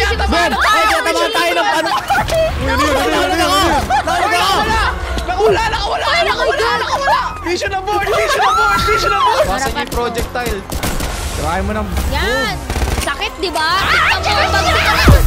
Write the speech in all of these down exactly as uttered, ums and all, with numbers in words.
Ben! Ben! Tatamaan tayo ng ano? Hindi, hindi, hindi, hindi. Nakawala! Nakawala! Nakawala! Nakawala! Nakawala! Mission aboard! Mission aboard! Mission aboard! Basa niyo yung projectile. Try mo ng... Yan! Sakit, di ba? Kita mo, pag...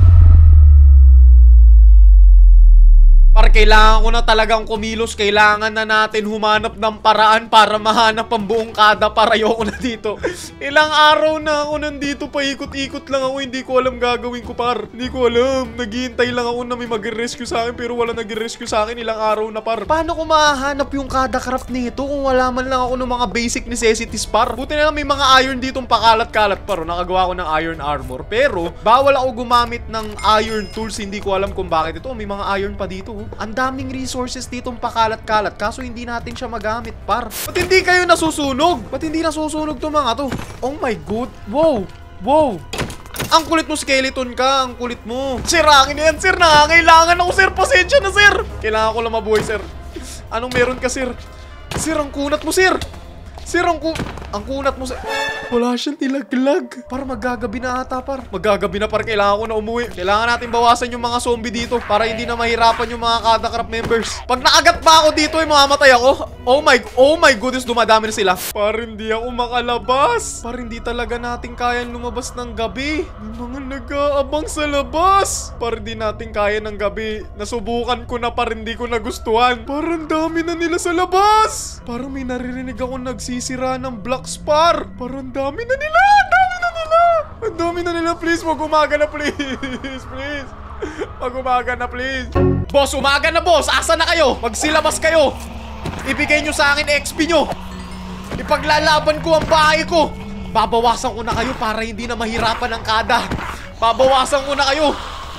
Par, kailangan ko na talagang kumilos. Kailangan na natin humanap ng paraan para mahanap ang buong kada. Para ayoko na dito. Ilang araw na ako nandito. Paikot-ikot lang ako. Hindi ko alam gagawin ko, par. Hindi ko alam. Naghihintay lang ako na may mag-rescue sa akin. Pero wala nag-rescue sa akin. Ilang araw na, par. Paano ko mahanap yung kada craft nito kung wala man lang ako ng mga basic necessities, par? Buti na lang may mga iron ditong pakalat-kalat, par. Nakagawa ko ng iron armor. Pero bawal ako gumamit ng iron tools. Hindi ko alam kung bakit ito. May mga iron pa dito. Ang daming resources ditong pakalat-kalat. Kaso hindi natin siya magamit, par. Ba't hindi kayo nasusunog? Ba't hindi nasusunog to mga to? Oh my god. Wow. Wow. Ang kulit mo, skeleton ka. Ang kulit mo. Sir, akin na yan, sir. Nakakailangan ako, sir. Pasensya na, sir. Kailangan ko lang mabuhay, sir. Anong meron ka, sir? Sir, ang kunat mo, sir. Sir, ang, ku ang kunat mo, sir. Wala siyang nilaglag. Para magagabi na ata, par. Magagabi na, par. Kailangan ko na umuwi. Kailangan natin bawasan yung mga zombie dito para hindi na mahirapan yung mga Kadakrap members. Pag naagat ba ako dito, ay mamamatay ako. Oh my, oh my goodness, dumadami na sila. Par, hindi ako makalabas. Par, hindi talaga natin kayang lumabas ng gabi. May mga nag-aabang sa labas. Par, hindi natin kaya ng gabi. Nasubukan ko na, par, hindi ko nagustuhan. Par, ang dami na nila sa labas. Parang may naririnig ako nagsisira ng blocks, par. Parang dami na nila. Ang dami na nila. Ang dami na nila. Please, wag umaga na, please. Please. Wag umaga na, please. Boss, umaga na, boss. Asa na kayo? Magsilabas kayo. Ibigay nyo sa akin X P nyo. Ipaglalaban ko ang bahay ko. Babawasan ko na kayo para hindi na mahirapan ang kada. Babawasan ko na kayo.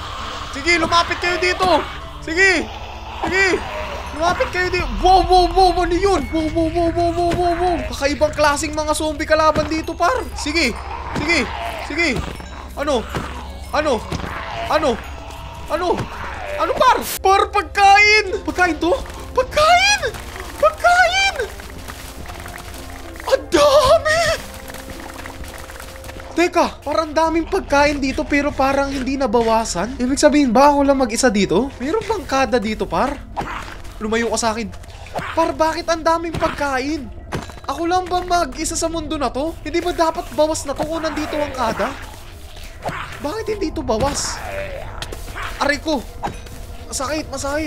Sige, lumapit kayo dito. Sige. Sige. Lumapit kayo dito. Wow, wow, wow. Ano yun? Wow, wow, wow, wow, wow, wow, wow. Kakaibang klaseng mga zombie kalaban dito, par. Sige. Sige. Sige. Ano? Ano? Ano? Ano? Ano, par? Par, pagkain. Pagkain to? Pagkain. Pagkain. Ang dami. Teka, parang daming pagkain dito pero parang hindi nabawasan. Ibig sabihin ba ako lang mag-isa dito? Meron bang kada dito, par? Lumayo ka sa akin. Par, bakit ang daming pagkain? Ako lang ba mag-isa sa mundo na to? Hindi ba dapat bawas na to kung nandito ang kada? Bakit hindi ito bawas? Aray ko. Masakit, masakit.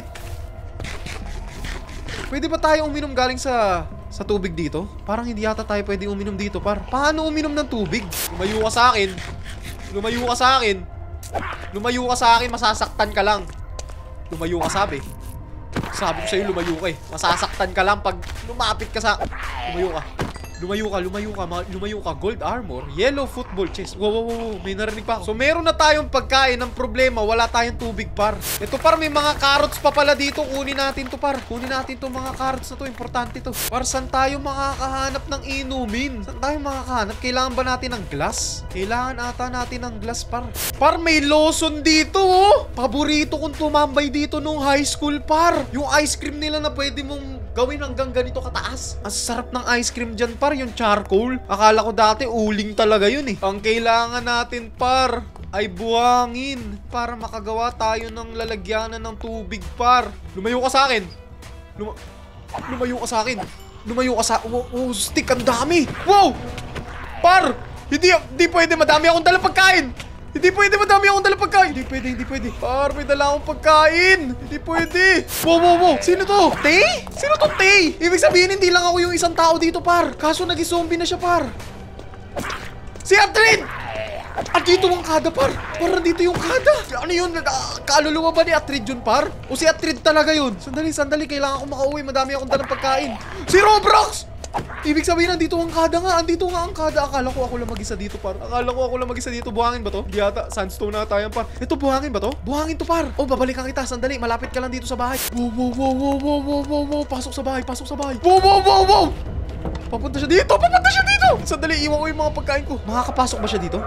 Pwede ba tayo uminom galing sa sa tubig dito? Parang hindi yata tayo pwede uminom dito, par. Paano uminom ng tubig? Lumayo ka sa akin. Lumayo ka sa akin. Lumayo ka sa akin, masasaktan ka lang. Lumayo ka, sabi. Sabi ko sa'yo, lumayo ka eh. Masasaktan ka lang pag lumapit ka sa... Lumayo ka. Lumayo ka, lumayo ka, lumayo ka. Gold armor, yellow football chest. Wow, wow, wow, may narinig pa ako. So, meron na tayong pagkain. Ang problema, wala tayong tubig, par. Ito, par, may mga carrots pa pala dito. Kunin natin to, par. Kunin natin to mga carrots na to. Importante to. Par, saan tayo makakahanap ng inumin? Saan tayo makakahanap? Kailangan ba natin ng glass? Kailangan ata natin ng glass, par. Par, may Lawson dito, oh. Paborito kong tumambay dito nung high school, par. Yung ice cream nila na pwede mong gawin hanggang ganito kataas. Ang sarap ng ice cream dyan, par. Yung charcoal. Akala ko dati uling talaga yun eh. Ang kailangan natin, par, ay buhangin para makagawa tayo ng lalagyanan ng tubig, par. Lumayo ka sa akin. Luma Lumayo ka sa akin. Lumayo ka sa... Oh, oh, stick. Ang dami. Wow! Par! Hindi, hindi pwede. Madami akong dalang pagkain. Hindi pwede, madami akong dalang pagkain. Hindi pwede, hindi pwede. Par, may dala akong pagkain. Hindi pwede. Wow, wow, wow. Sino to? Tay? Sino to, Tay? Ibig sabihin, hindi lang ako yung isang tao dito, par. Kaso nag-zombie na siya, par. Si Atrid! At dito ang kada, par. Par, dito yung kada. Ano yun? Kaluluwa ba ni Atrid yun, par? O si Atrid talaga yun? Sandali, sandali. Kailangan ko makauwi. Madami akong dalang pagkain. Si Robrox! Ibig sabihin, nandito ang kada nga. Andito nga ang kada. Akala ko ako lang mag-isa dito, par. Akala ko ako lang mag-isa dito. Buhangin ba to? Di ata. Sandstone na tayo, par. Ito, buhangin ba to? Buhangin to, par. Oh, babalikan kita. Sandali. Malapit ka lang dito sa bahay. Wow, wow, wow, wow, wow, wow, wow, wow. Pasok sa bahay. Pasok sa bahay. Wow, wow, wow, wow. Papunta siya dito. Papunta siya dito. Sandali. Iwan ko yung mga pagkain ko. Makakapasok ba siya dito?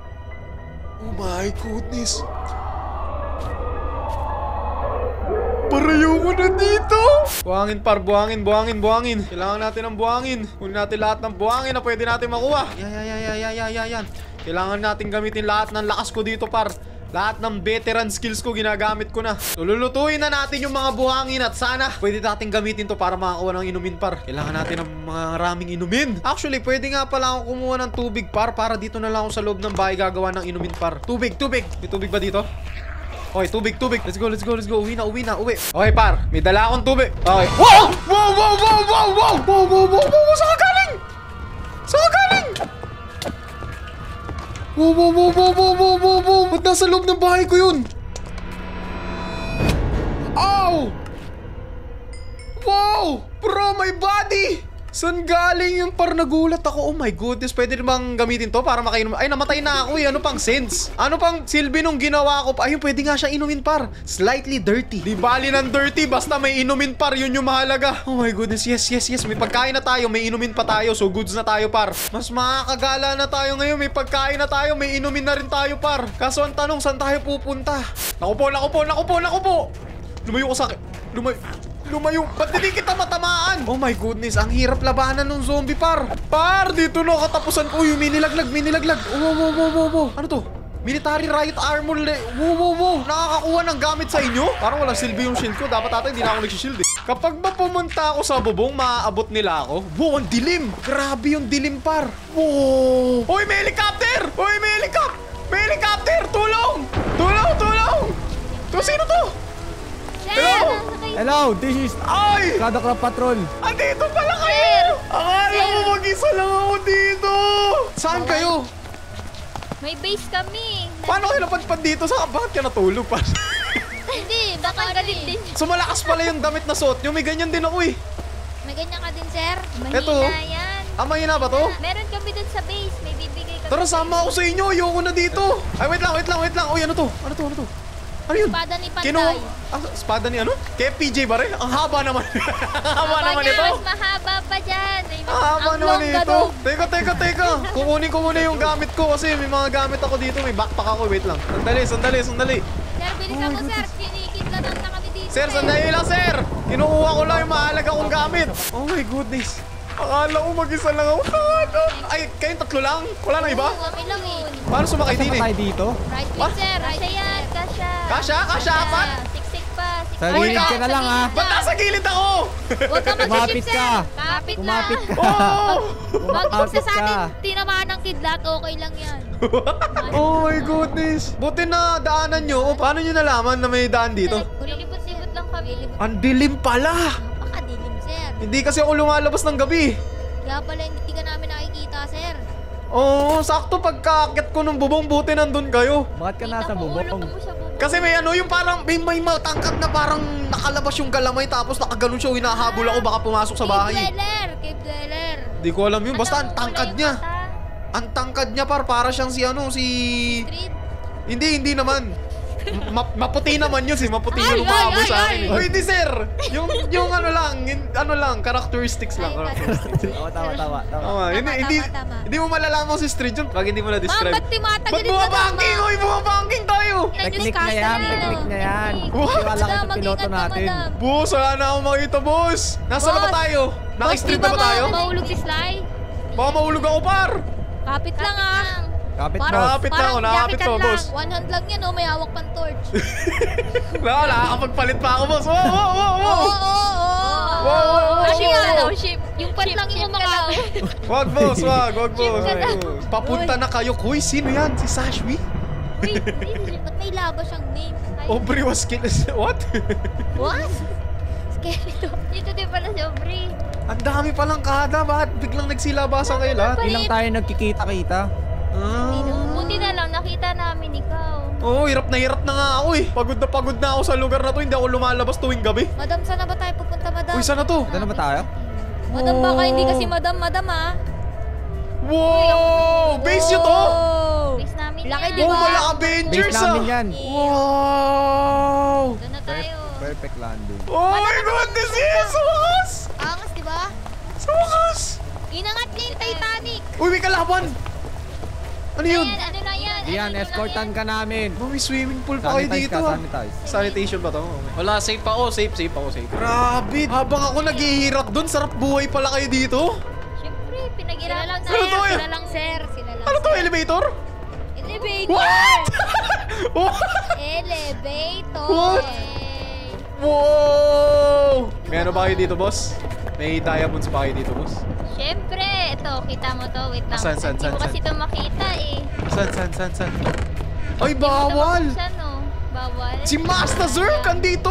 Oh my goodness. Parayo ko na dito. Buhangin par, buhangin, buhangin, buhangin. Kailangan natin ng buhangin. Kunin natin lahat ng buhangin na pwede natin makuha. Yan, yan, yan, yan, yan, yan, yan. Kailangan natin gamitin lahat ng lakas ko dito par. Lahat ng veteran skills ko ginagamit ko na. So lulutuin na natin yung mga buhangin at sana pwede natin gamitin to para makakuha ng inumin par. Kailangan natin ng mga maraming inumin. Actually, pwede nga pala akong kumuha ng tubig par para dito na lang ako sa loob ng bahay gagawa ng inumin par. Tubig, tubig. May tubig ba dito? Okay, tubig, tubig. Let's go, let's go, let's go. Uwi na, uwi na, uwi. Okay par, may dala akong tubig. Okay. Wow! Wow, wow, wow, wow, wow! Wow, wow, wow, wow! Saan ka galing? Saan ka galing? Wow, wow, wow, wow, wow, wow, wow, wow. Ba't nasa loob ng bahay ko yun? Ow! Wow! Bro, my body! Saan galing yung par nagulat ako? Oh my goodness, pwede namang gamitin to para makainom. Ay, namatay na ako eh. Ano pang sense? Ano pang silbi nung ginawa ko? Ayun, pwede nga siya inumin par. Slightly dirty. Di bali ng dirty, basta may inumin par. Yun yung mahalaga. Oh my goodness, yes, yes, yes. May pagkain na tayo, may inumin pa tayo. So goods na tayo par. Mas makakagala na tayo ngayon. May pagkain na tayo, may inumin na rin tayo par. Kaso ang tanong, saan tayo pupunta? Naku po, naku po, naku po, naku po. Lumayo ko sa akin. Lumayo. Lumayo. Ba't hindi kita matamaan? Oh my goodness, ang hirap labanan ng zombie par. Par, dito na katapusan ko. Uy, minilaglag, minilaglag. Wow, wow, wow, wow, wow. Ano to? Military riot armor. Wow, wow, wow. Nakakakuha ng gamit sa inyo? Parang walang silbi yung shield ko. Dapat ata hindi na ako nagsishield eh. Kapag ba pumunta ako sa bubong, maaabot nila ako? Wow, ang dilim. Grabe yung dilim par. Wow. Uy, may helicopter. Uy, may helicopter. May helicopter. Tulong. Tulong, tulong. To, sino to? Hello? Hello, this is Ay! Kada Crop Patrol. Andito pala kayo! Akala ko mag-isa lang ako dito! Saan kayo? May base kami. Paano kayo napadpad dito? Sa bakit ka natulog pa? Hindi, baka galit din. So malakas pala yung damit na suot nyo. May ganyan din ako eh. May ganyan ka din, sir. Mahina Eto. yan. Ah, mahina ba to? Meron kami dun sa base. May bibigay kami. Tara, sama ako sa inyo. Ayoko na dito. Ay, wait lang, wait lang, wait lang. Uy, ano to? Ano to, ano to? Ano yun? Espada ni Panday. Kinuha. Ah, espada ni ano? K P J ba rin? Ang haba naman. Ang haba naman niya, ito. mas mahaba pa dyan. Ay, Ang haba ang naman long ito. gado. Teka, teka, teka. Kukunin ko muna yung gamit ko kasi may mga gamit ako dito. May backpack ako. Wait lang. Sandali, sandali, sandali. Sir, bilisan mo, sir. Kinikidlatan na kami dito. Sir, sandali lang, sir. Kinukuha ko lang yung mahalaga kong gamit. Oh my goodness. Akala ko mag-isa lang ako. Ay, kayong tatlo lang? Wala na iba? Oo, kami lang eh. Paano sumakay din Saan eh? tayo dito? Right Ah? click, sir. Kasya yan, kasya. Kasya? Kasya, apat? Siksik pa. siksik Sa pa. gilid ka na lang, ah. Ba't nasa gilid ako? Huwag ka mag-ship, Kumapit sir. ka. Kapit lang. Kumapit ka. Oh! Wag mo Kumapit sa ka. atin, tinamaan ng kidlat, okay lang yan. Oh my goodness. Buti na daanan nyo. Oh, paano nyo nalaman na may daan dito? Lilipot-lipot lang kami. Ang dilim pala. Napakadilim, sir. Hindi kasi ako lumalabas ng gabi. Kaya pala hindi ka namin nakikita, sir. Oo, oh, sakto pagkakit ko ng bubong, buti nandun kayo. Bakit ka nasa Kita mo, ulo bubong? mo sa bubong. Kasi may ano, yung parang may, may matangkad na parang nakalabas yung galamay tapos nakaganon siya, hinahabol ako baka pumasok sa bahay. Cave dweller, cave dweller. Di ko alam yun, basta ang Ano, tangkad wala yung niya. mata. Ang tangkad niya par, para siyang si ano, si... Street. Hindi, hindi naman. Ma maputi naman yun, si maputi Ay, yung umahabol ay, sa ay, akin. ay. Oh, hindi sir. Yung, yung ano lang, in, ano lang, characteristics lang. Ay, characteristics. Oo, tama, tama, tama. Tama, hindi, tama, hindi, tama. hindi mo malalaman si street yun pag hindi mo Ma'am, na-describe. ba't timatagalin Ba't ka bumabanking? naman? Uy, bumabanking tayo! Technique na yan, technique na yan. What? Wala ka sa piloto natin. Boss, wala na akong makita, boss. Nasa na ba Boss. tayo? Naka-street na ba tayo? Mahulog si Sly? Baka mahulog ako, par. Kapit lang ah. Kapit Parang- boss. Nakapit na ako, parang nakapit jacket to, lang. boss. One hand lang yan oh, may hawak pang torch. Wala, nakakapagpalit pa ako, boss. Wow, wow, wow, Oo, wow. oo, oo. Wow, wow, wow, Kasi wow. ano, ship. Yung pat lang yung umakapit. Wag, boss, wag, wag, boss. ka na. Papunta na kayo. Uy, sino yan? Si Sashwi? Uy, hindi, ba't may laba siyang name? Ay, Aubrey was killed. What? What? Skeleton. Dito din pala si Aubrey. Ang dami palang kada. Bakit biglang nagsilabasan kayo lahat? Ilang tayo nagkikita-kita. Ah. Buti na lang, nakita namin ikaw. Oo, oh, hirap na hirap na nga ako eh. Pagod na pagod na ako sa lugar na to. Hindi ako lumalabas tuwing gabi. Madam, saan na ba tayo pupunta, madam? Uy, saan na to? Saan na ba tayo? Madam, baka hindi kasi madam, madam ah. Wow! Base nyo to? Base namin Laki, yan. di Oh, ba? mala Avengers Base namin ah! yan. Wow! Doon na tayo. Perfect landing. Oh my goodness, yes! Sa wakas! Angas, di ba? Sa wakas! Inangat niya yung Titanic. Uy, may kalaban! Ano yun? Ayan, ano na yan? Yan, ano nyo escortan lang ka namin. Oh, may swimming pool pa kayo Sanitize dito. ka, ah. sanitize. Sanitation ba to? Okay. Wala, safe pa ako. Safe, safe ako, safe. Grabe. Habang ako naghihirap doon, sarap buhay pala kayo dito. yan. Siyempre, pinag-iralan lang, Ano to, eh? Sila lang, sir. Sila lang, Ano to, sir. elevator? Elevator! What? Oh! Elevator! What? Wow! May ano ba kayo dito, boss? May diamonds pa kayo dito, boss? Siyempre, ito, kita mo to. Wait lang. Saan, saan, Hindi saan, mo kasi saan? ito makita eh. San, san, san, san? Ay, Hindi mo ito bawal! mabuksan, no? Bawal. Si Master Zerk andito!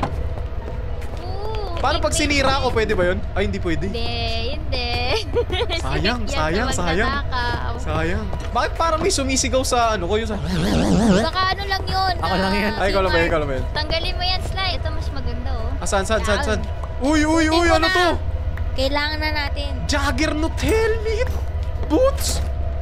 Oo, Paano pag wait, sinira wait, ko, pwede ba yun? Ay, hindi pwede. Hindi, hindi. Sayang, Yan sayang, sa sayang. magnanakaw. Sayang. Bakit parang may sumisigaw sa ano ko yung sa... Baka ano lang yun. Ako ah, lang yan. Ay, ikaw lang ba yun, ikaw lang ba yun? Tanggalin mo yan, Sly. Ito mas maganda, oh. Ah, saan, saan, saan, saan? Yan. Uy, uy, uy, Buti mo ano na. to? Kailangan na natin. Juggernaut helmet! Boots!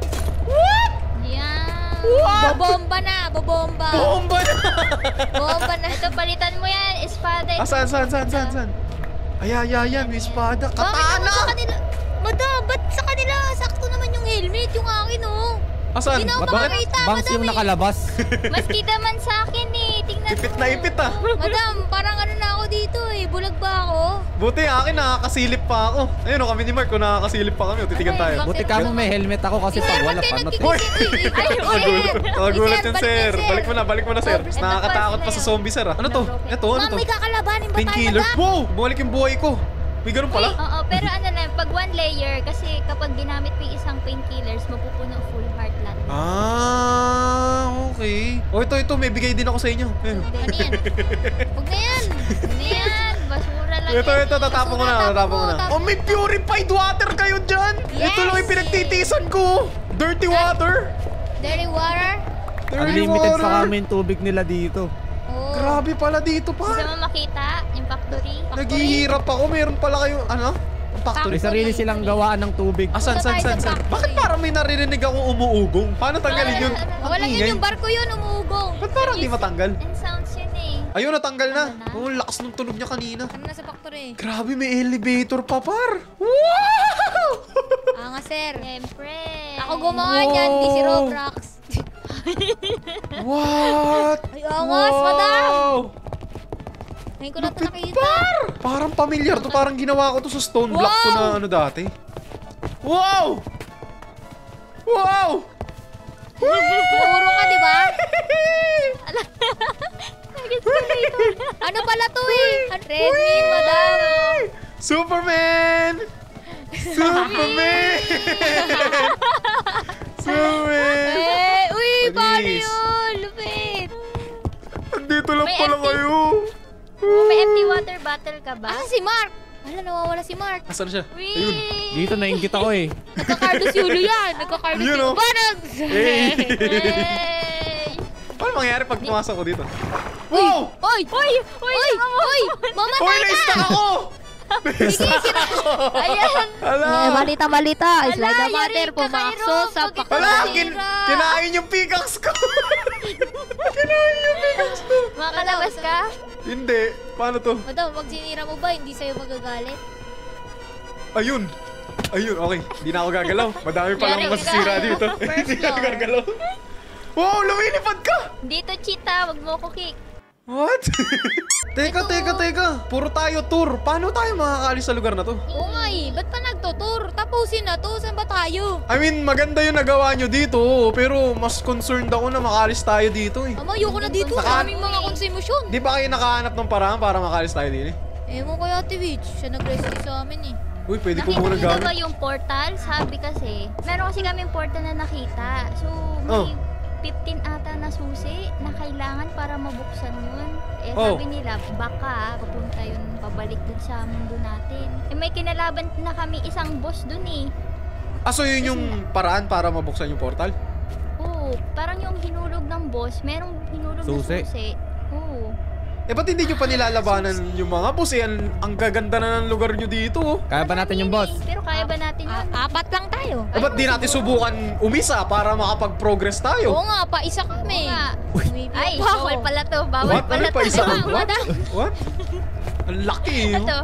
Yan. What? Bobomba na, bobomba. Bomba na! Bomba na. Ito, palitan mo yan. Espada. Ah, saan, saan, saan, saan, saan? Ay, ay, ay, ay, may espada. Bakit naman sa Katana! kanila? Madam, ba't sa kanila? Sakto naman yung helmet, yung akin, oh. Ah, saan? Hindi na ako Bakit? makakita, Bangs madam, yung eh. nakalabas. Mas kita man sa akin, eh. Tingnan mo. Ipit na ipit, ah. Madam, parang ano na ako dito, eh. Bulag ba ako? Buti akin, nakakasilip pa ako. Ayun, o, kami ni Mark, kung nakakasilip pa kami, o, titigan Ay, tayo. bakit? Buti ka mo may helmet ako kasi Sir, pag ba't wala kayo pa not. nagkikisi- Hoy! Uy, uy, ay, sir. Nakagulat Uy, yan, balik sir. yan, Balik mo na, balik mo na, sir. Ito, Nakakatakot pa pause sa na zombie, sir. ah. Ano to? Ito, ano Ma'am, to? may kakalabanin ba tayo, Painkiller. madam? Wow! Bumalik yung buhay ko. May ganun pala? Oo, pero ano lang, pag one layer, kasi kapag ginamit mo yung isang painkillers, mapupuno full heart lang. Ah, okay. O, ito, ito. May bigay din ako sa inyo. Ayun. Ano yan? Huwag na yan. Huwag na yan. Basura lang Ito, yan. ito, tatapon ko na, Basura, tatapon ko na. tapon Oh, mo, may purified water kayo dyan! Yes! Ito lang yung pinagtitisan ko! Dirty water! Dirty water? Dirty Unlimited water! sa kami yung tubig nila dito. Oo. Grabe pala dito, Gusto pa. mo makita yung factory? Factory? Naghihirap ako. Meron pala kayo, ano? Factory. May sarili silang gawaan ng tubig. Asan, Punta san, tayo san, sa san? factory. Bakit parang may naririnig akong umuugong? Paano tanggalin yun? Ah, Wala Ang yun, ingay. yung barko yun, umuugong. Ba't parang di matanggal? And sounds yun eh. Ayun, natanggal na. Ano na? Oh, lakas ng tunog niya kanina. Ano na sa factory? Grabe, may elevator pa, par. Wow! Ah nga, sir. Siyempre. Ako gumawa niyan, di si Roblox. What? Ay, angas, madam. Wow! Ngayon ko na ito Lupit, nakita. par! Parang familiar to. Parang ginawa ko to sa stone block ko Wow! na ano dati. Wow! Wow! Puro ka, di ba? Ano pala to eh? Redmin, madam. Superman! Superman! Superman! Eh, uy, paano Bilis. yun? Lupit. Andito lang May pala empty- kayo. May empty water bottle ka ba? Ah, si Mark. Wala, nawawala si Mark. Asan siya? Uy! Ayun. Dito nainggit ako eh. Nagka-Carlos Yulo yan. Nagka-Carlos Yun, Yulo. oh. Barag! Hey! Hey! Paano mangyayari pag pumasok ko dito? Uy! Wow! Uy! Uy! Uy! Uy! Mamatay Hoy, ka! na-stuck ako! Na-stuck ako! Ayan! Hala! balita, balita. Ala, Matter, pumakso sa Hala! Kin kinain yung pickaxe ko! Kinain yung pickaxe ko! Makalabas ka? Hindi. Paano to? Madam, pag sinira mo ba, hindi sa'yo magagalit? Ayun! Ayun, okay. Hindi na ako gagalaw. Madami palang Yari, masisira ikaw. dito. First Hindi na ako floor. gagalaw. Wow! Lumilipad ka! Dito, cheetah. Wag mo ko kick. What? teka, Ito. teka, teka. Puro tayo tour. Paano tayo makakaalis sa lugar na to? Oo nga eh. Ba't pa nagtutur? Tapusin na to. Saan ba tayo? I mean, maganda yung nagawa nyo dito, pero mas concerned ako na makaalis tayo dito eh. Mama, ayoko na dito. Naka- Maraming mga konsumusyon. Di ba kayo nakahanap ng paraan para makaalis tayo din eh? Ewan ko Ate Witch. Siya nag-rescue sa amin eh. Uy, pwede ko Nakita muna niyo ba gamit. yung portal? Sabi kasi, meron kasi kaming portal na nakita. So, Oh. may fifteen ata na susi na kailangan para mabuksan yun. Eh, Oh. sabi nila, baka papunta yun pabalik dun sa mundo natin. Eh, may kinalaban na kami isang boss dun eh. Ah, so yun yung paraan para mabuksan yung portal? Oo, parang yung hinulog ng boss, merong hinulog Susi. na susi. Oo. Eh, ba't hindi nyo pa nilalabanan yung mga boss? Eh, ang, ang gaganda na ng lugar nyo dito. Oh. Kaya ba natin yung boss? Eh, Pero kaya ba natin yun? Ah, apat lang tayo. Eh, ba't di natin subukan umisa para makapag-progress tayo? Oo nga, pa isa kami. Oo nga. May Ay, pa ako. bawal pala to. Bawal What? pala Ano pa to. isa? What? Madam. What? Ang laki eh. Ito,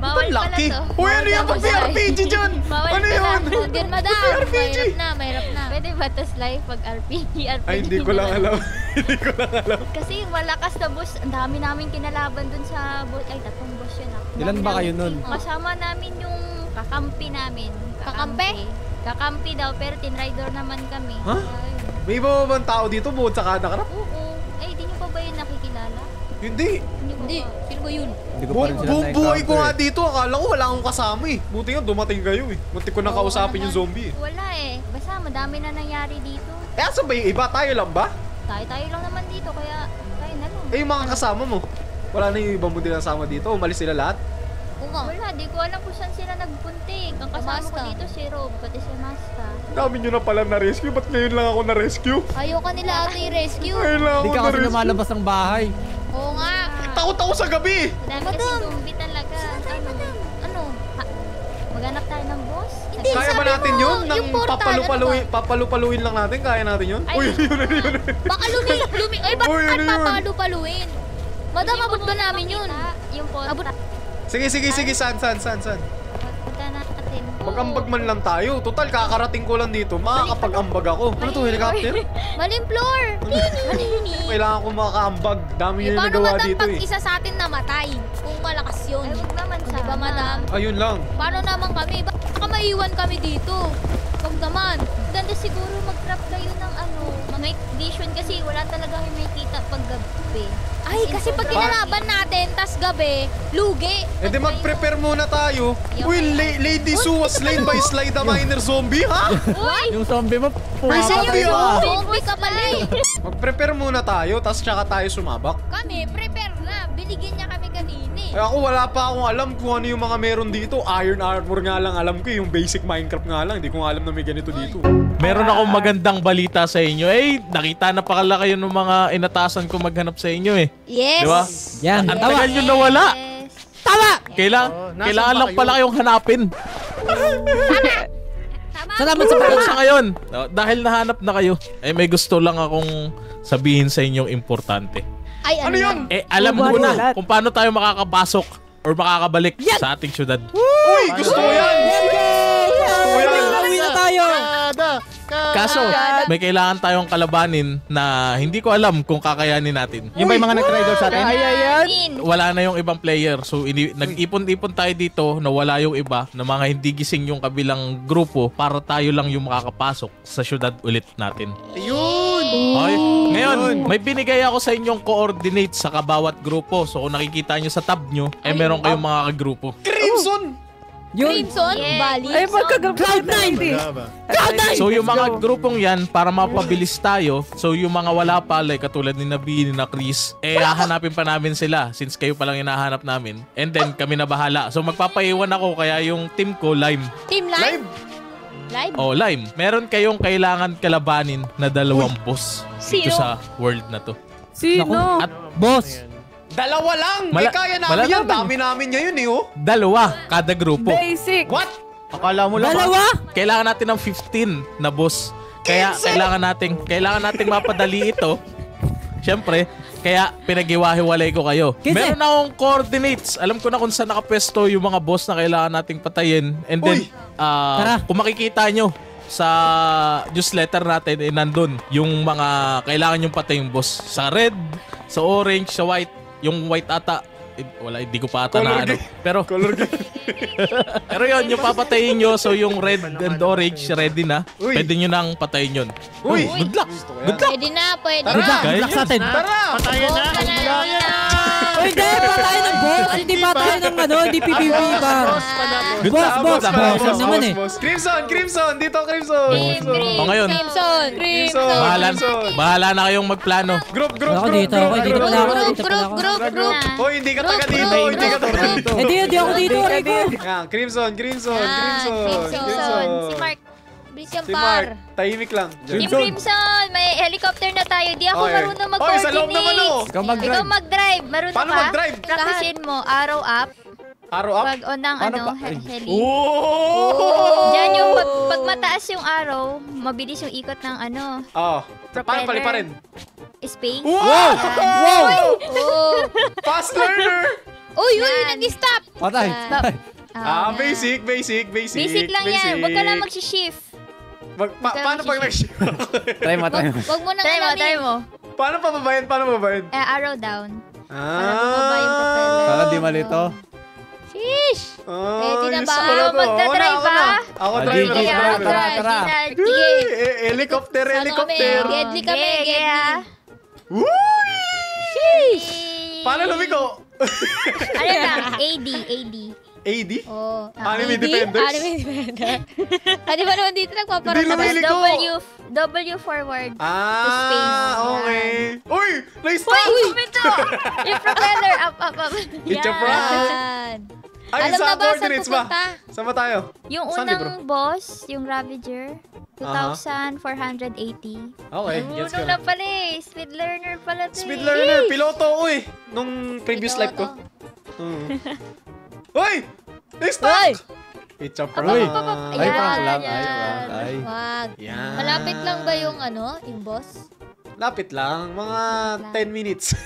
Bawal pala Laki. to. Uy, ano yan? Pag R P G dyan? Bawal Ano pala. yun? Again, madam. R P G. Mahirap na, mahirap na. Pwede ba tas live pag R P G? R P G Ay, hindi ko lang alam. Hindi ko lang alam. Kasi yung malakas na boss, ang dami namin kinalaban dun sa boss. Ay, tatlong boss yun ah. Ang Ilan dami ba kayo namin- nun? Kasama namin yung kakampi namin. Kakampi? Kakampi daw, pero tinrider naman kami. Ha? Ayun. May iba ba bang tao dito bukod sa kada karap? Oo. Eh, di nyo pa ba yun nakikilala? Hindi. Hindi ko Hindi, ba? sino ba yun? Hindi ko pa Bu rin sila bu buhay ko nga na-encounter. dito, akala ko wala akong kasama eh. Buti nga dumating kayo eh. Buti ko nang Oo, kausapin naman. yung zombie eh. Wala eh. Basta madami na nangyari dito. Eh, asan ba yung iba? Tayo lang ba? Tayo-tayo lang naman dito, kaya tayo na lang. Eh, yung mga kasama mo. Wala na yung ibang mo din kasama dito. Umalis sila lahat. Oo nga. Wala, di ko alam kung saan sila nagpuntik. Ang kasama ko Masta. dito si Rob, pati si Masta. Dami nyo na pala na-rescue. Ba't ngayon lang ako na-rescue? Ayaw ka nila ate i-rescue. Ngayon lang Hindi ako ka kasi na-rescue. lumalabas ng bahay. Oo nga. Takot ako sa gabi. Madami kasi Madam. zombie talaga. Ano? Ano? Ha? Maghanap tayo ng boss? Hindi, Kaya ba sabi natin mo, yun? Nang yung portal, papalupaluin, ano papalupaluin lang natin? Kaya natin yun? Ay, Uy, yun, yun, yun, yun. Baka lumi, lumi, ay ba't Uy, ano at yun? papalu-paluin? Madam, Hindi ko abot ba muna namin yun? makita Yung portal. Abot. Sige, sige, sige. San, san, san, san? Punta natin. Mag-ambag man lang tayo. Total, kakarating ko lang dito. Makakapag-ambag ako. Ano to, helicopter? Maling floor. Kailangan ko makaambag. Dami Eh, nyo paano nagawa madam dito pag eh. isa sa atin namatay? Kung malakas yun. Ay, wag naman sana. Di ba, madam? Ayun lang. Paano naman kami? Baka maiwan kami dito. Wag naman. Ganda siguro mag-trap kayo ng ano, night vision kasi wala talaga kayo may kita pag gabi. Ay, As in, kasi pag sobrang- kinalaban natin, tas gabi, lugi. Eh di mag-prepare muna tayo. Yung Uy, may- la- Lady Sue was slain by Sly the Miner Zombie, ha? Uy! Yung zombie mo, May zombie, pumapatak oh! pa. Zombie ka pala eh. Mag-prepare muna tayo, tas tsaka tayo sumabak. Kami, prepare na. Binigyan niya kami kanina Eh ako wala pa akong alam kung ano yung mga meron dito. Iron armor nga lang alam ko, yung basic Minecraft nga lang. Hindi ko nga alam na may ganito dito. Meron akong magandang balita sa inyo. Eh, nakita na pala kayo ng mga inatasan ko maghanap sa inyo eh. Yes. Di ba? Yan, Ang tawa. tagal nyo nawala. Yes. Tama! Kailangan, Oo, nasan kailangan ba lang kayo? pala kayong hanapin. Tama. Salamat sa Pero pagkakita. sa ngayon, no, dahil nahanap na kayo, eh may gusto lang akong sabihin sa inyong importante. Ay, ano, Ano yun? Eh, alam Oh, ko na wala. kung paano tayo makakapasok or makakabalik sa ating syudad. Uy, gusto ko yan! Uwi na tayo. Kada! Kada! Kaso, may kailangan tayong kalabanin na hindi ko alam kung kakayanin natin. Yung ba yung mga nag-rider sa atin? Ay, yan. Wala na yung ibang player. So, ini- nag-ipon-ipon tayo dito na wala yung iba, na mga hindi gising yung kabilang grupo para tayo lang yung makakapasok sa syudad ulit natin. Ayun! Okay? Ngayon, may binigay ako sa inyong coordinates sa kabawat grupo. So, kung nakikita nyo sa tab nyo, eh meron kayong mga kagrupo. Crimson! Yun. Crimson, Yes. Bali. Ay, magka-cloud nine. Wala ba? So, yung mga grupong yan, para mapabilis tayo, so yung mga wala pa, like katulad ni Nabi, ni na Chris, eh hahanapin pa namin sila since kayo pa lang hinahanap namin. And then, kami na bahala. So, magpapaiwan ako, kaya yung team ko, Lime. Team Live? Live! Live? Oh, Lime, meron kayong kailangan kalabanin na dalawang boss dito Sino? sa world na to. Sino? At Boss. Dalawa lang! Mala- May kaya namin yan. malalaman. Dami namin ngayon eh, oh. dalawa kada grupo. What? Akala mo lang. Dalawa? Kailangan natin ng fifteen na boss. Kaya kailangan nating kailangan nating mapadali ito. Siyempre, kaya pinag-iwa-hiwalay ko kayo. Kasi- Meron akong coordinates. Alam ko na kung saan nakapwesto yung mga boss na kailangan nating patayin. And then, Uy! ah, Tara. kung makikita nyo sa newsletter natin, eh, nandun yung mga kailangan yung patayin boss. Sa red, sa orange, sa white. Yung white ata, eh, wala, hindi ko pa ata Color na ano. game. Pero, Color game. pero yun, yung papatayin nyo, so yung red and orange, ready na. Uy. Pwede nyo nang patayin yun. Uy! Good luck! Gusto ko yan. Good luck! Pwede na, pwede Tara! Good luck, na. good luck sa atin. Tara! Patayan na! Buka na. Uy, hindi pa tayo ng boss. Hindi pa tayo ng ano, hindi P P P pa. Good Boss, luck! boss, Ah, boss, boss, naman boss, eh. boss. Crimson! Crimson! Dito, Crimson! Crim, Crim. O ngayon, Crimson. Crimson! bahala, Crimson! bahala na kayong magplano. Group, group, Ako group, dito, group, ako dito group, pala ako, group. dito pala Group, ako. group, group. Hoy, hindi ka taga dito! Group, Hindi ka group, taga group. dito! Hindi, hindi ako dito, Rico. Yan, Crimson, Crimson, Yan, Crimson, Crimson. Crimson. Si Mark. Bilis yung Si par. Mark, tahimik lang. Team Crimson, may helicopter na tayo. Di ako Okay. marunong Oy, sa loob mag-coordinate. naman oh. Ikaw mag-drive. Ikaw mag-drive. Marunong Paano ka? mag-drive? Practicein mo. Arrow up. Arrow up? Pag on ng Paano ano, ba? he- heli. Oh! Diyan yung pag, pag mataas yung arrow, mabilis yung ikot ng ano, Oh, paano pali pa rin? space. Wow! Wow! Oh. Fast learner! Uy, uy, Yan. nag-stop. Patay. Ah, basic, basic, basic. Basic lang yan. Huwag ka lang mag-shift. Mag, pa, Huwag ka paano pag mag-shift. nag-shift? Try mo, try mo. Huwag mo nang Try mo, try alamin. mo. Paano pa babayan? Paano babayan? Eh, arrow down. Ah. Para di malito. Sheesh! Oh, Ready na yun ba? sa pala to. Magdadrive Ako na, ako na. ba? Ako Ah, driver. Gigi, ako tara, driver. tara, tara. Sige. Eh, Helicopter, Sana kami. helicopter. Deadly kami, Okay, deadly. yeah. Woo! Sheesh! Paano lumiko? Ano lang? A D, A D. A D? Oh. Anime A D? Defenders? Anime Defender. Ah, di ba naman dito Hindi nagpaparasa? lumiliko. W, W forward. Ah, okay. Uy! Nice Uy! time! Kumento! Yung propeller, up, up, up. It's a prank. Yan. Ay, Alam sa na ba saan coordinates ba? pupunta? Saan ba tayo? Yung Saan, unang bro? boss, yung Ravager, two thousand four hundred eighty. Okay, gets ko Ano na. na pala eh. Speed learner pala to Speed eh. learner, piloto ko eh. Nung previous life ko. Mm. Uy! Next time! It's a prank. Uy! Aba, aba, Ay, Ayan, prank lang. Ay, ayan. prank. Ay. Wag. Yan. Malapit lang ba yung ano, yung boss? Lapit lang. Mga ten minutes.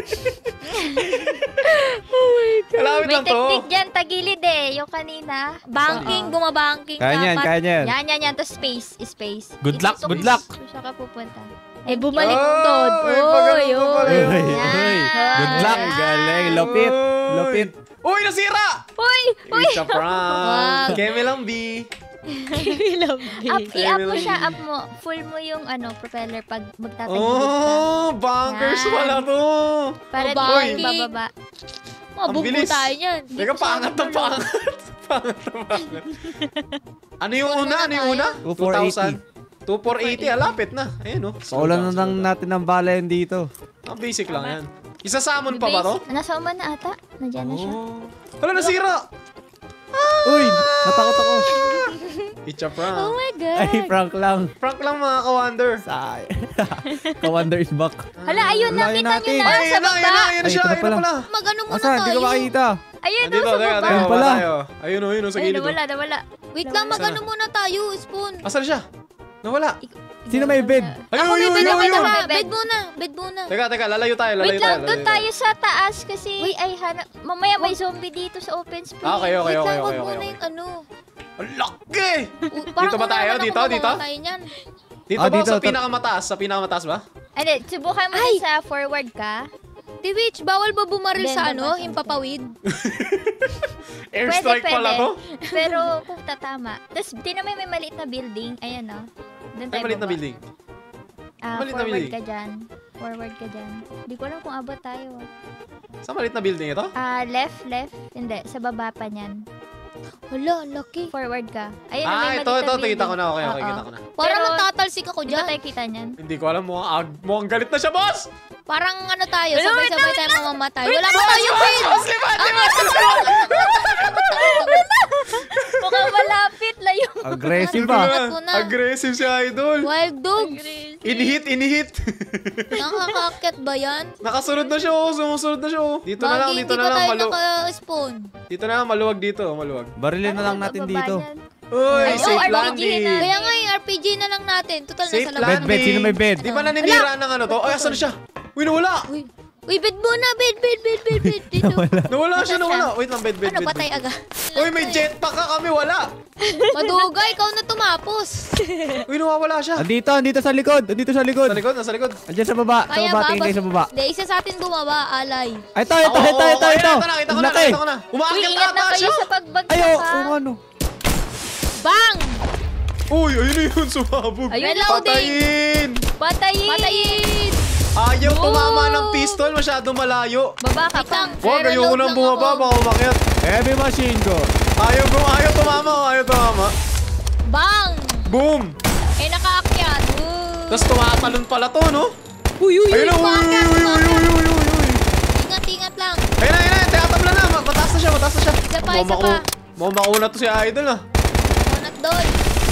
Malapit May lang to. technique dyan, tagilid eh. Yung kanina. Banking, bumabanking. Kaya niyan, dapat. kaya niyan. Yan, yan, yan. Tapos space, space. Good luck, Itutok- good luck. Siya ka pupunta. Eh, bumalik Oh, Todd. ay, pagano Oy, pa oy. pala yun. Uy, Yan. uy. Good luck. Ay, galing. Lupit. Uy. Lupit. Uy, nasira! Uy! Uy! It's a prank. Keme lang, B. Up, i-up mo Emily. siya, up mo. Full mo yung ano, propeller pag magtatagilid ka. Oh, bunkers Yan. pala to. Para Oh, di ka banking. bababa. Ang Mabugbo bilis. tayo niyan. Teka, pangat na pangat. Pangat na pangat. Ano yung una? Ano yung una? two four eighty. two four eighty, alapit na. Ayun, no? Paulan na lang natin ng bala yun dito. Ang basic lang yan. Isa-summon pa ba to? Nasa uman na ata. Nandiyan na siya. Oh. Hala, nasira! Uy, natakot ako. It's a prank. Oh my God. Ay, prank lang. Prank lang mga ka-wonder. Say. Commander is back. Hala, ayun, Wala nakita natin. nyo na Ay, sa ayun na, ayun na, baba. ayun na Ay, siya, ito na ayun na pala. pala. Magano muna Asan? Di tayo. ko makikita. Ayun, Dito, no, sa teka, baba. teka, pala. wala tayo. Ayun, ayun, sa Ayun, gilid. oh. nawala, nawala. Wait lang, magano muna tayo, Spoon. Asan siya? Nawala. Sino may bed? Ayun, Ako may ayun, bed, ayun, ako may ayun. bed. Bed muna, bed muna. Teka, teka, lalayo tayo, lalayo Wait tayo. lang, doon lalayo tayo sa taas kasi ay hanap. Mamaya may zombie dito sa open space. Ah, okay, okay, Wait okay, lang, wag okay, muna okay. yung ano. Ang laki! U- parang Dito ba una tayo? naman ako Dito, dito? mamamatay niyan. Dito Ah, ba dito, sa to- pinakamataas? Sa pinakamataas ba? Ano, subukan mo din sa forward ka. Di Witch, bawal ba bumaril Then, sa then, ano, then. himpapawid? Airstrike pala to? Pero kung tatama. Tapos, di naman may maliit na building. Ayan, no? Doon Ay, tayo maliit na baba. building. Ah, Maliit na forward building. ka dyan. Forward ka dyan. Di ko alam kung abot tayo. Sa maliit na building ito? Ah, left, left. Hindi, sa baba pa niyan. Hala, laki. Forward ka. Ayun, na, Ah, may ito, maliit ito, na kita ko na. Okay, building. okay, Oo. kita ko na. Parang Pero- nagtatalsik ako Hindi ba dyan. tayo kita niyan? Hindi ko alam, mukhang, ag, mukhang galit na siya, boss! Parang ano tayo, Wait, wait sabay-sabay lang, tayo wait lang. mamamatay. Wala pa tayong bed. Boss, lipat, lipat! Mukhang malapit lang yung... Aggressive Ito ah. na. ko na. Aggressive si Idol. Wild dogs. Inihit, inihit. Nakakakit ba yan? Nakasunod na siya, oh. Sumusunod na siya, oh. Dito na lang, Bagay, dito hindi na pa lang. tayo Malu naka-spawn. dito na lang, maluwag dito, maluwag. Barilin na lang natin Baba dito. niyan. Uy, Ay, safe oh, R P G landing. na. Kaya nga yung R P G na lang natin. Total, Safe nasa labas. Bed, bed. Sino may bed? Di ba naninira ng ano to? Ay, asan na siya? Uy, nawala. Uy, uy, bed muna, bed, bed, bed, bed, bed. Dito. Nawala siya, nawala. Wait lang, bed, bed, Ano, bed. patay bed. agad. Uy, may jetpack ka kami, wala. Madugay, ikaw na tumapos. Uy, nawawala siya. Andito, andito sa likod. Andito sa likod. Sa likod, nasa likod. Andiyan sa baba. Sa Kaya baba, ba? tingin kayo sa baba. Hindi, isa sa atin bumaba, alay. Ay, ito, ito, Oo, ito, oo, ito, oo, ito. Kita na, kita ko Ang na, laki. kita ko na. Uy, Umakit ingat na ata kayo siya. sa pagbagsak, Ay, oh, ha? kung ano. Bang! Uy, ayun na yun, sumabog. Ayun, Patayin. Patayin! Patayin! Ayaw Oh. tumama ng pistol, masyado malayo. Baba ka Wait pa. lang. Wag, Pero ayoko load nang lang bumaba, ako. baka umakyat. Heavy machine gun. Ayaw, bum ayaw tumama, oh, ayaw tumama. Bang! Boom! Eh, nakaakyat. Ooh. Tapos tumatalon pala to, no? Uy, uy, Ayun na, uy, uy, uy, uy, uy, uy, uy, uy, uy. Ingat, ingat lang. Ayun na, ayun na, tiyatabla na, Ma- mataas na siya, mataas na siya. Isa pa, Mukhang isa maku- pa. Mukhang mauna to si Idol, ah. Monat doon.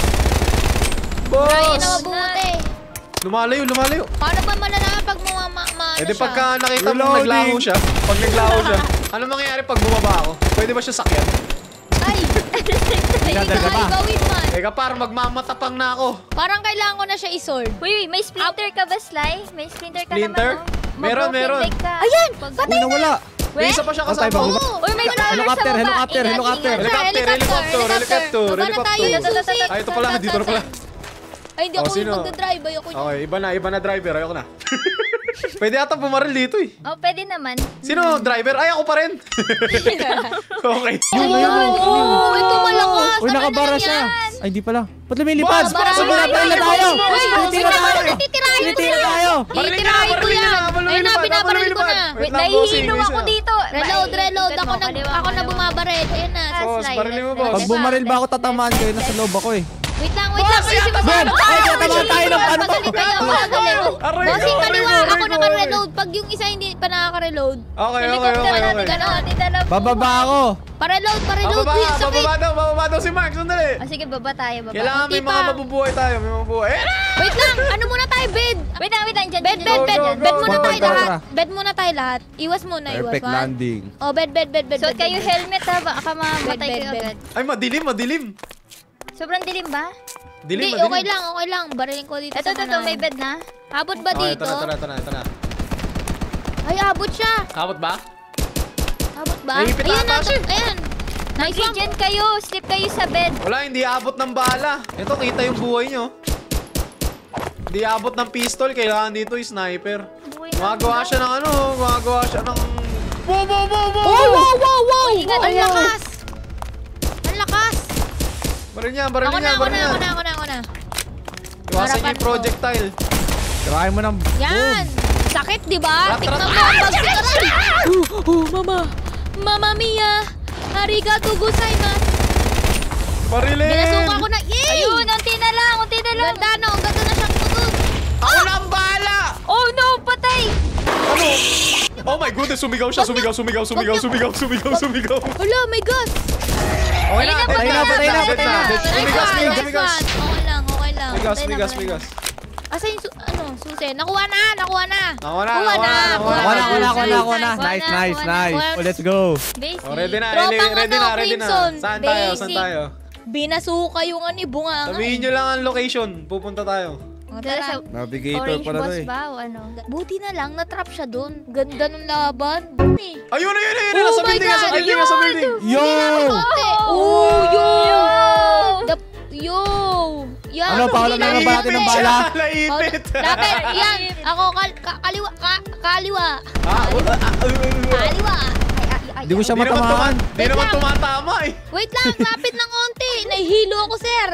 Kaya Boss! na mabuti. Lumalayo, lumalayo. Paano ba malalaman pag mama, ma, Eh ano di pagka siya? nakita mo Reloading. naglaho siya, pag naglaho siya, ano mangyayari pag bumaba ako? Pwede ba siya sakyan? Ay! Hindi Dadal ka ka ba? gawin man. Teka, par, magmamatapang na ako. Parang kailangan ko na siya i-sword. Uy, uy, may splinter ka ba, Sly? May splinter ka Splinter? naman, oh. Meron, Mag-broken meron. leg ka. Ayan! Pag- Uy, nawala. May isa pa siya kasama. Tayo ba? Uy, may crawler sa Helicopter, baba. helicopter, Ingat, helicopter. ingat. Helicopter, helicopter, helicopter, Baba na helicopter. tayo, susi. Ay, ito pala, dito na pala. Ay, hindi Oh, ako sino? magdadrive. Ayoko niya. Okay, iba na, iba na driver. Ayoko na. Pwede ata bumaril dito eh. Oh, pwede naman. Sino driver? Ay, ako pa rin. Okay. Yun, yun, yun. Oo, ito malakas. Uy, nakabara Ano siya. yan? Ay, di pala. Ba't lumilipad? Boss, boss, Uy, boss, binabaril na boss, tayo. boss, boss, boss, Tinitira boss, tayo. Titirahin ko Tinitira yan. tayo. Barilin Titirahin na, ko barilin yan. na, barilin Ayun na, na, binabaril ko barilin na. na. Wait, lang, bossing, nahihilo isa. ako dito. Reload, reload. Ikot Ako mo, na, kaliwa, ako na kaliwa. bumabaril. Ayun na. Boss, Slide, barilin mo, left, boss. Pag left, bumaril ba ako, left, tatamaan left. kayo. Nasa loob ako eh. Wait lang, wait lang. Boss, Bilis yan, yung Ben, ay, tatamaan tayo ng ano. Pagalit kayo, pagalit. Aray ko, Bossing, aray kaliwa. ko, aray Ako ko, naka-reload. Pag yung isa hindi pa nakaka-reload. Okay, okay, Helicopter okay, na okay. ganon. Dito lang. Bababa ako. Pa-reload, pa-reload. Bababa, Uy, ang sakit. bababa daw, bababa daw si Mark. Sandali. Oh, sige, baba tayo, baba. Kailangan may Hindi mga pa. mabubuhay tayo. May mabubuhay. Eh, Wait lang. Ano muna tayo, bed? Wait lang, wait lang. Dyan, Bed, dyan, bed, dyan, bed. go, dyan. go, Bed go. muna Tara, tayo tara, lahat. tara. Bed muna tayo lahat. Iwas muna, iwas. Perfect One. landing. Oh, bed, bed, bed, bed. Suot bed, kayo bed. helmet ha, baka mamatay Bed, kayo bed, agad. Ay, madilim, madilim. Sobrang dilim ba? Dilim, Hindi, madilim. okay lang, okay lang. Barilin ko dito Ito, sa ito, ito, kanan. may bed na. Abot ba Okay, dito? ito na, ito na, ito na, ito na. Ay, abot siya. Kabot ba? Abot ba? May ipit Ayan, ata natin. Ayan. Nice one. Mag-regen kayo, sleep kayo sa bed. Wala, hindi abot ng bala. Ito, kita yung buhay nyo. Hindi abot ng pistol. Kailangan dito yung sniper. Buhay na. Gumagawa siya ng ano, gumagawa siya ng... Wow, wow, wow, wow! Oh, wow, wow, wow. Ingat, Ang ingat. lakas. Ang lakas. Baril niya, baril Ako niya, na, ako baril na, niya. ako na, ako na, ako na. Iwasan niyo Harapan yung projectile. Tirahin mo ng... Yan. Sakit, di ba? Rat, Tignan rat, mo ang pagkakaroon. Oh, oh, mama. Mama mia. Arigato gozaimasu. Barilin! Binasuka ko na. Yay! Ayun, unti na lang, unti na lang. Ganda no, ganda na siyang tutog. Ako na ang bala! Oh no, patay! Ano? Oh my goodness, sumigaw siya, sumigaw, sumigaw, sumigaw, sumigaw, sumigaw, sumigaw. Hala, my God. Okay na, Patay dead na, patay na, dead patay na. dead Nice Sumigas, one, sumigas, nice sumigas. one. Okay lang, okay lang. Sumigas, Patay na, sumigas, patay na. sumigas. Asa yung, su- ano, susi? Nakuha na, nakuha na. Nakuha na, Nakuha nakuha na, na. nakuha Ako na, ako na, ako na, ako na. Nice, Nice, nice, nice, nice. nice. Oh, let's go. Basic. Oh, ready na, Tropang Eli, ready ano, na, ready na. Crimson. Saan tayo, saan Basic. tayo? Binasuka yung ano, eh, bunga nga. Sabihin nyo lang ang location, pupunta tayo. O, Dala tara. sa Navigator orange pala to boss eh. ba o ano? Buti na lang, natrap siya doon. Ganda ng laban. Dumi. Ayun, ayun, ayun, Oh nasa my building, nasa God, building, nasa building. Yo! Konti. Oh, yo! The, yo! Yan. Ano, pakalan na Hindi nga ba natin ng lapit. bala? Siya, naipit. Lapit, yan. Ako, kal ka- kaliwa, ka kaliwa. Ah, uh, uh, Kaliwa. Hindi mo siya Di naman tuma- matamaan. Di naman tumatama eh. Wait lang, lapit ng konti. Nahihilo ako, sir.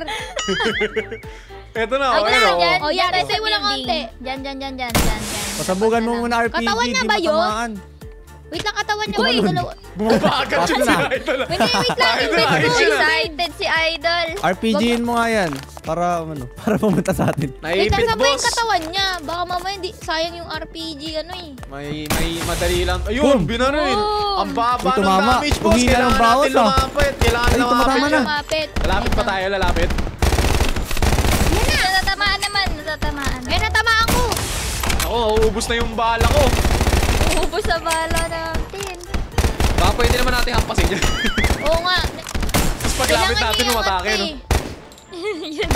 Eto na, Ay, oh, dyan, ayun, dyan, oh. Oh, yan, dyan, isay mo sa lang building. konti. Dyan, dyan, dyan, dyan, dyan, dyan. Pasabugan mo muna R P G, Katawan niya di ba yun? matamaan. Wait lang, katawan niya. Uy! Uy, dalawa. Bumaba agad Pasok yun si na. Idol. Hindi, wait lang. Idol, Wait, ayos wait, yun. Excited si Idol. R P G-in mo nga yan. Para, ano, para pumunta sa atin. Wait Naipit, lang, saan ba yung boss. katawan niya? Baka mamaya hindi, sayang yung R P G, ano eh. May, may madali lang. Ayun, Boom. binaril. Boom. Ang baba Uy, ng tumama. damage, boss. Umina ng Kailangan bawas, natin ah. lumapit. Kailangan Ay, tumatama lumapit. na. Lumapit. Lalapit pa tayo, lalapit. Natatamaan naman, natatamaan. Eh, natamaan ko. Ako, uubos na yung bala ko. Ubus sa bala natin. Baka pwede naman natin hampasin yan. Oo nga. Tapos paglapit Kailangan natin, niya umatake, iangat no? eh.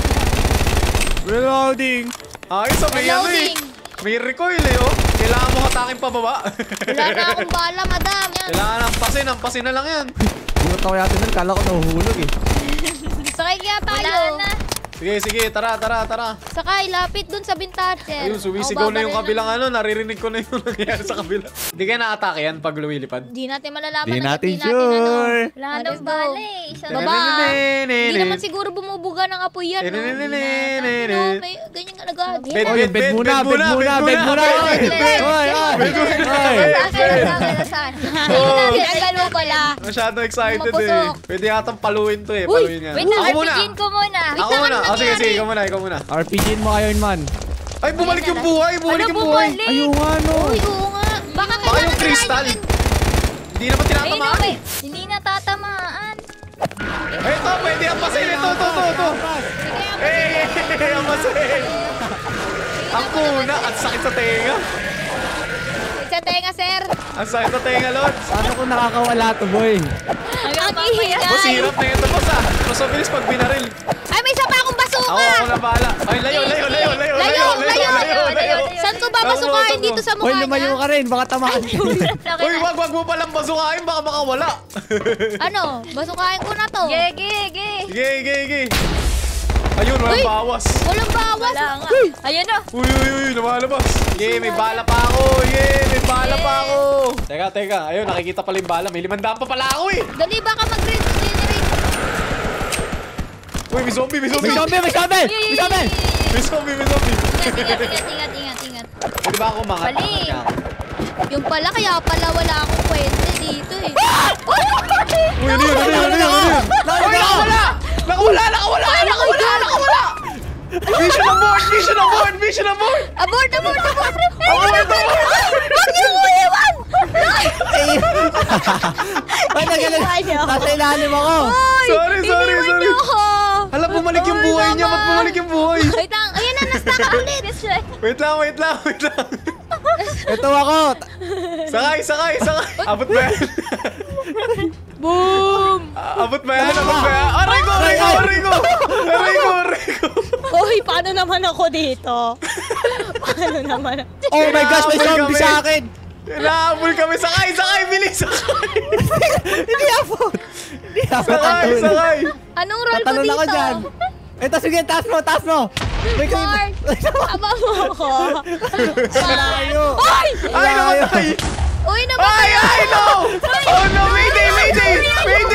Reloading! Ayos, ah, may ano eh. Reloading. May recoil eh, oh. Kailangan mo hatakin pababa. Wala na akong bala, madam. Yan. Kailangan hampasin, hampasin na lang yan. Bunot ako yata nun, kala ko nahuhulog eh. Sakay kaya tayo. Wala na. Sige, sige, tara, tara, tara. Sakay, lapit dun sa bintana. Ayun, sumisigaw na yung kabilang ano, naririnig ko na yung nangyayari sa kabila. Hindi kaya na-atake yan pag lumilipad. Hindi natin malalaman. Di hanggat natin di sure. ano. Wala Oh, nang let's go. bala eh. Isa Baba. na. Hindi naman siguro bumubuga ng apoy yan. No? Hindi na. No, may ganyan ka agad. Bed, Oy, bed, bed bed, muna, bed bed muna, bed muna. Oy, bed, bed. oy, oy. Bed muna. Oy. Sa akin, sa akin, sa akin. Tinanggal mo pala. Masyado excited eh. Mapusok. Pwede yatang paluin to eh. Uy, Paluin nga. Wait lang, Ako muna. R P G-in ko muna. Ako lang, muna. ano Oh, sige, nangyari? sige, ikaw muna, ikaw muna. R P G-in mo Iron Man. Ay, bumalik yung buhay, bumalik Ano yung buhay. bumalik? Ayun nga no. Uy, oo nga. Baka Baka yung kailangan crystal. natin. Hindi naman Ayun tinatamaan na, eh. hindi natatamaan. Eh, ito, pwede hampasin. Ito, ito, ito, ito. Eh, hampasin. Ang kuna, at sakit sa tenga. Sa tenga, sir. Ang sakit sa tenga, Lods. Paano kung nakakawala to, boy? Ang ihingay. Boss, hirap na ito, boss ah. Mas mabilis pag binaril. Ay, may isa pa akong basuka. Ako, ako na bahala. Ay, layo, layo, layo, layo, Layo, layo, layo, layo. Saan ko babasukahin yan dito sa Hoy, mukha lumayo niya. ka rin. Baka tamaan ka. Uy, wag, wag mo palang basukain, baka makawala. Ano? Basukain ko na to. Ge, ge, ge. Sige, sige, sige. Ayun, walang Uy! bawas. Walang bawas. Wala nga. Ayan na. Uy, uy, uy, lumalabas. Sige, may bala pa ako. Sige, may bala pa ako. Teka, teka. Ayun, nakikita pala yung bala. May limandaan pa pala ako eh. Dali, baka mag-regenerate. Uy, may zombie, may zombie. May zombie, may zombie! May zombie! May zombie, may zombie. Ingat, ingat, ingat, ingat, ingat. Pwede ba ako mangat? Bali. Yung pala, kaya pala wala akong kwente dito eh. Uy, ano yun, ano yun, ano yun, ano yun? Uy, nakawala! Nakawala, nakawala, nakawala, nakawala! Mission abort, mission abort, mission abort! Abort, abort, abort! Abort, abort! Huwag niyo ko iwan! Ay, nagalit. Nasa ilalim ako. Sorry, sorry, Iniwan sorry. niyo ako! Hala, bumalik yung buhay niya. Ba't bumalik yung buhay? Wait lang, ayan na, na-stack ulit. Wait lang, wait lang, wait lang. Ito ako. Sakay, sakay, sakay. Abot ba yan? Boom! Ah, Abot ba yan? Abot ba yan? Aray ko, aray ko, aray ko! Aray ko, aray ko! Hoy, paano naman ako dito? Paano naman? Oh my gosh, may Kinahabol zombie kami. sa akin. Nahabol kami. Sakay, sakay, bilis, sakay! Hindi ako. Hindi ako. Sakay, tatalon. sakay! Anong role ko Tatalon dito? ako dyan. Ito, sige, taas mo, taas mo. May Mark! Aba mo ako. Malayo. Ay! Ay, namatay! Uy, Ay, namatay ay, ako! no! Oh no, Mayday, Mayday! Mayday!